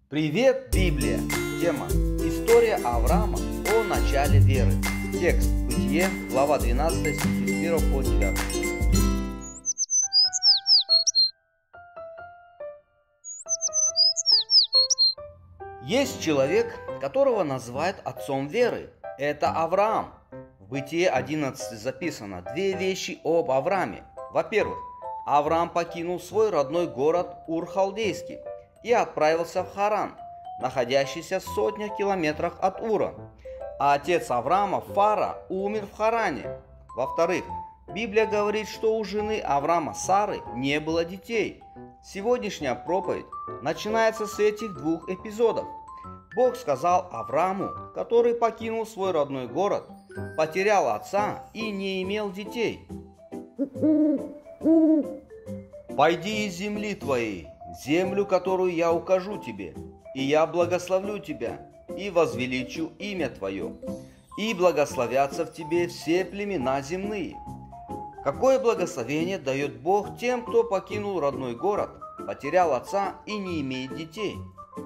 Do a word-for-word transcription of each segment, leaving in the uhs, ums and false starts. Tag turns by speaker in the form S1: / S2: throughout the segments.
S1: Привет, Библия! Тема: История Авраама о начале веры. Текст: Бытие, глава двенадцатая, стихи с первого по девятый. Есть человек, которого называют отцом веры. Это Авраам. В Бытие одиннадцать записано две вещи об Аврааме. Во-первых, Авраам покинул свой родной город Ур-Халдейский и отправился в Харан, находящийся в сотнях километрах от Ура. А отец Авраама, Фара, умер в Харане. Во-вторых, Библия говорит, что у жены Авраама, Сары, не было детей. Сегодняшняя проповедь начинается с этих двух эпизодов. Бог сказал Аврааму, который покинул свой родной город, потерял отца и не имел детей: «Пойди из земли твоей, землю, которую я укажу тебе, и я благословлю тебя, и возвеличу имя твое, и благословятся в тебе все племена земные». Какое благословение дает Бог тем, кто покинул родной город, потерял отца и не имеет детей?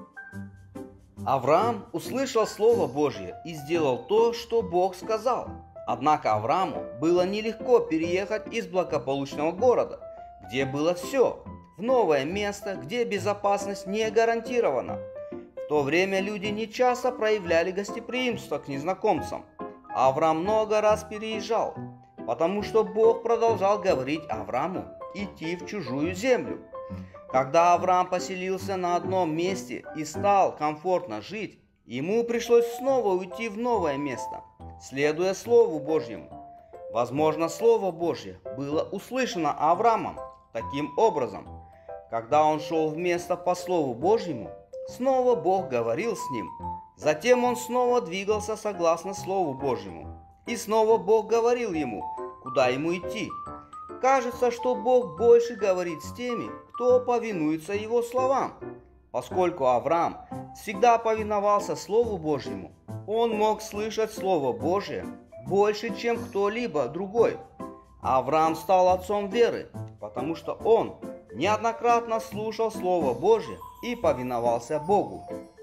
S1: Авраам услышал Слово Божье и сделал то, что Бог сказал. Однако Аврааму было нелегко переехать из благополучного города, где было все, в новое место, где безопасность не гарантирована. В то время люди не часто проявляли гостеприимство к незнакомцам. Авраам много раз переезжал, потому что Бог продолжал говорить Аврааму идти в чужую землю. Когда Авраам поселился на одном месте и стал комфортно жить, ему пришлось снова уйти в новое место, следуя Слову Божьему. Возможно, Слово Божье было услышано Авраамом таким образом. Когда он шел в место по Слову Божьему, снова Бог говорил с ним. Затем он снова двигался согласно Слову Божьему. И снова Бог говорил ему, куда ему идти. Кажется, что Бог больше говорит с теми, кто повинуется Его словам. Поскольку Авраам всегда повиновался Слову Божьему, он мог слышать Слово Божье больше, чем кто-либо другой. Авраам стал отцом веры, потому что он неоднократно слушал Слово Божье и повиновался Богу.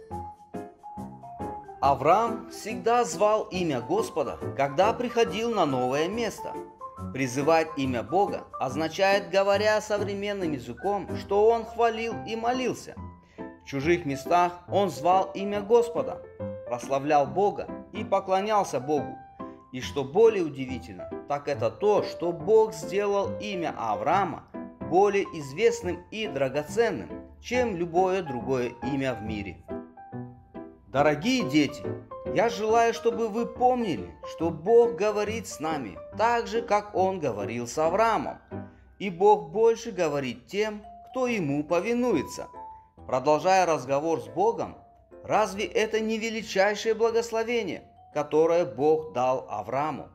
S1: Авраам всегда звал имя Господа, когда приходил на новое место. Призывать имя Бога означает, говоря современным языком, что он хвалил и молился. В чужих местах он звал имя Господа, прославлял Бога и поклонялся Богу. И что более удивительно, так это то, что Бог сделал имя Авраама более известным и драгоценным, чем любое другое имя в мире. Дорогие дети, я желаю, чтобы вы помнили, что Бог говорит с нами так же, как Он говорил с Авраамом. И Бог больше говорит тем, кто Ему повинуется. Продолжая разговор с Богом, разве это не величайшее благословение, которое Бог дал Аврааму?